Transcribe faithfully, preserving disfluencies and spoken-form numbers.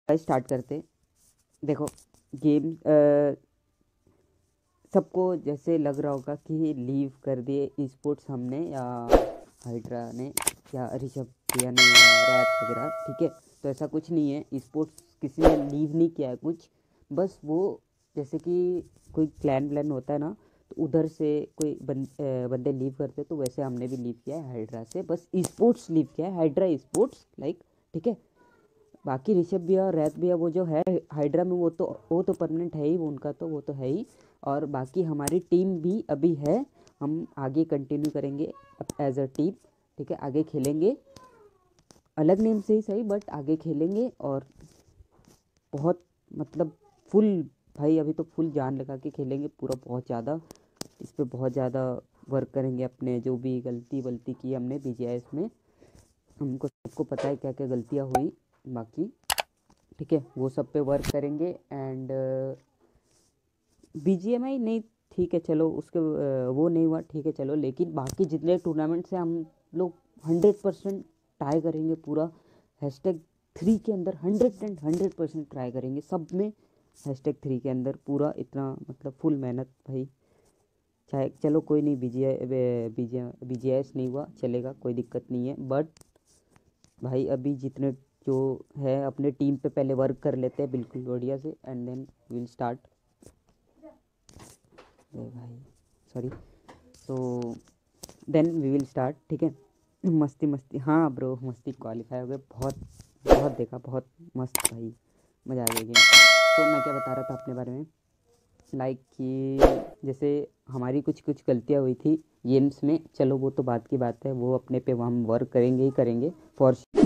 Start करते। देखो game सबको जैसे लग रहा होगा कि लीव कर दिए ई स्पोर्ट्स हमने या हाइड्रा ने या ऋषभ भैया ने या रैप वगैरह, ठीक है। तो ऐसा कुछ नहीं है, ई स्पोर्ट्स किसी ने लीव नहीं किया है कुछ। बस वो जैसे कि कोई क्लैन व्लैन होता है ना, तो उधर से कोई बन, अ, बंदे लीव करते, तो वैसे हमने भी लीव किया है हाइड्रा से। बस ई स्पोर्ट्स लीव किया है, हाइड्रा ई स्पोर्ट्स लाइक, ठीक है। बाकी ऋषभ भैया और रैत भैया वो जो है हाइड्रा में, वो तो वो तो परमानेंट है ही, वो उनका तो वो तो है ही। और बाकी हमारी टीम भी अभी है, हम आगे कंटिन्यू करेंगे एज अ टीम, ठीक है। आगे खेलेंगे अलग नेम से ही सही, बट आगे खेलेंगे और बहुत मतलब फुल भाई, अभी तो फुल जान लगा के खेलेंगे पूरा, बहुत ज़्यादा इस पर बहुत ज़्यादा वर्क करेंगे। अपने जो भी गलती वलती की हमने बी जी आई एस में, हमको सबको पता है क्या क्या गलतियाँ हुई बाकी, ठीक है, वो सब पे वर्क करेंगे। And B G M I नहीं, ठीक है चलो, उसके अ, वो नहीं हुआ, ठीक है चलो, लेकिन बाकी जितने टूर्नामेंट से हम लोग हंड्रेड परसेंट ट्राई करेंगे पूरा। हैशटैग थ्री के अंदर hundred and hundred percent try करेंगे सब में, हैशटैग थ्री के अंदर पूरा इतना मतलब फुल मेहनत भाई। चाहे चलो कोई नहीं, B G I B G B G I S नहीं हुआ चलेगा, कोई दिक्कत नहीं है। बट भाई अभी जितने जो है अपने टीम पे पहले वर्क कर लेते हैं बिल्कुल बढ़िया से, एंड देन विल स्टार्ट भाई, sorry. So then we will start, ठीक है। मस्ती मस्ती, हाँ ब्रो, मस्ती क्वालिफाई हो गए, बहुत बहुत देखा, बहुत मस्त भाई, मज़ा आ गया गेम। तो मैं क्या बता रहा था अपने बारे में, लाइक कि जैसे हमारी कुछ कुछ गलतियाँ हुई थी गेम्स में, चलो वो तो बात की बात है, वो अपने पे हम वर्क करेंगे ही करेंगे फॉर